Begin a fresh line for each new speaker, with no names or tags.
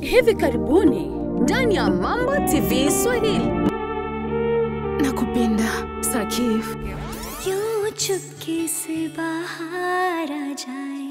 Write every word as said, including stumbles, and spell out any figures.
Hivi karibuni ndani ya Mambo T V Swahili.
Nakupenda, Sakif.
क्यों चुपके से बाहर आ जाए